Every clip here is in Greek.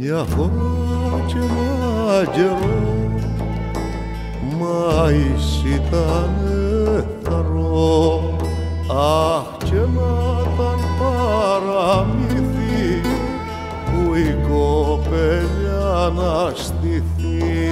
Μια φορά και ένα καιρό μάης ήτανε θαρό. Αχ, και να ήταν παραμύθι που η κοπέλια να στηθεί.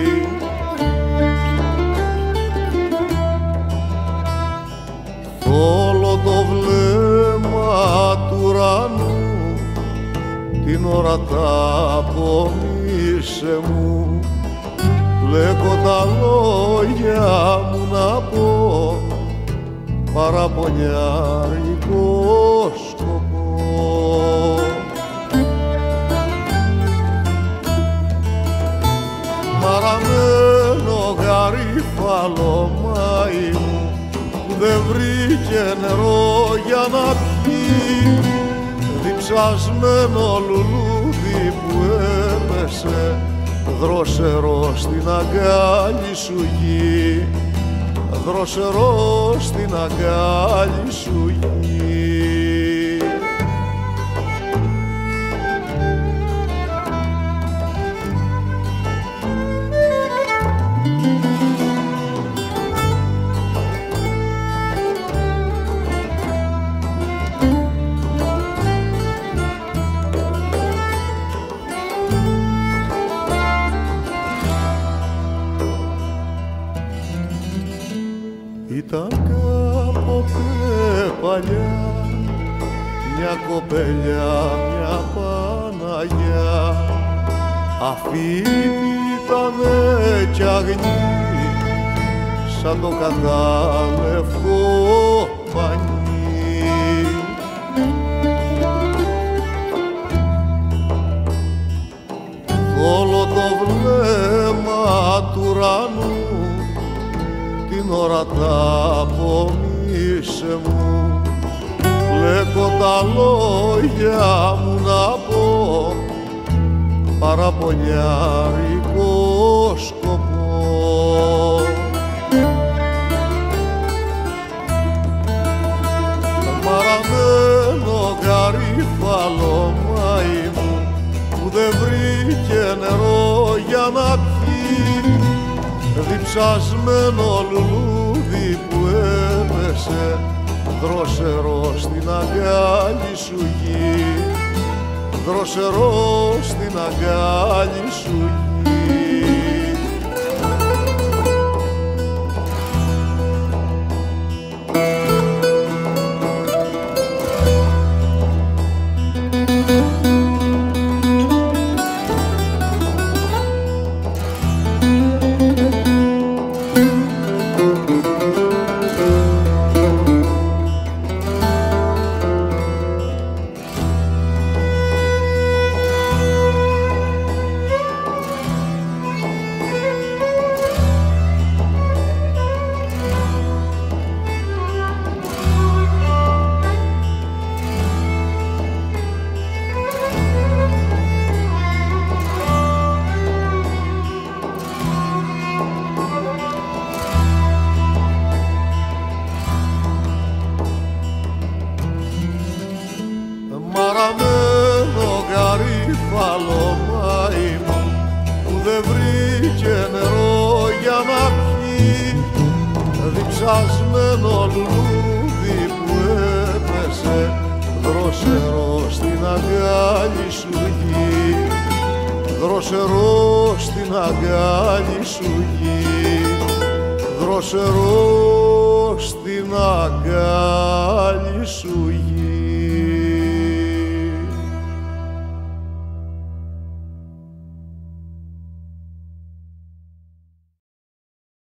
Θόλο το βλέμμα του ουρανού την ώρα τα απομίσε μου, πλέκω τα λόγια μου να πω παραπονιάρικο σκοπό. Μαραμένο γαρίφαλο μάι μου που δεν βρήκε νερό για να πιει, διψασμένο λουλούδι που έπεσε δροσερό στην αγκάλι σου γη, δροσερό στην αγκάλι σου γη. Ήταν κάποτε παλιά μια κοπέλια, μια Παναγιά, αφήτη ήτανε κι αγνή σαν το κατάλευκο πανί. Όλο το βλέμμα του ουρανού την ώρα τα απομίσε μου, πλέκω τα λόγια μου να πω παραπονιάρικο σκοπό. Μαραμένο γαρίφαλο μάι μου που δεν βρήκε νερό για να πιει, διψασμένο λουλούδι που έπεσε δροσερό στην αγκάλι σου γη, δροσερό στην αγκάλι σου γη. Μαραμένο γαρίφαλο μάι μου που δεν βρήκε νερό για να πιει, διψασμένο λουλούδι που έπεσε δροσερό στην αγκάλι σου γη, δροσερό στην αγκάλι σου γη, δροσερό στην αγκάλι σου γη.